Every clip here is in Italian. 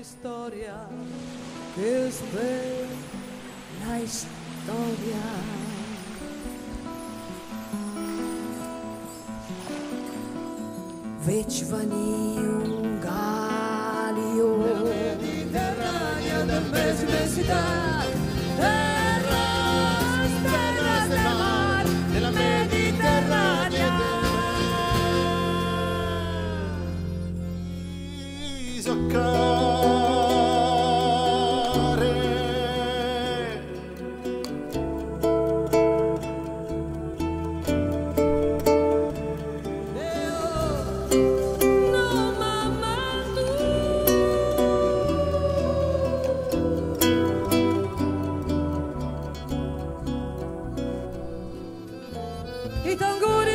historia che spera la historia. Veci vani un galio nella Mediterranea del immensità, terra del mar della Mediterranea. I tamburi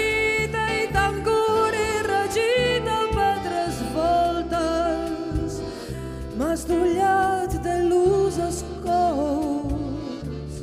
ragita, pedras voltas, mas dulhat de luz as cors,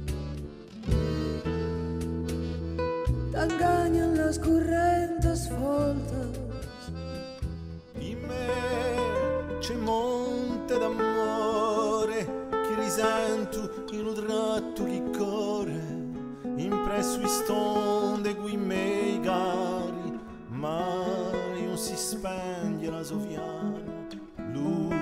t'enganyen les correntes voltes. In me c'è monte d'amore che risento in un tratto che corre impresso in stonde qui mei cari, mai non si spenge la sofiana.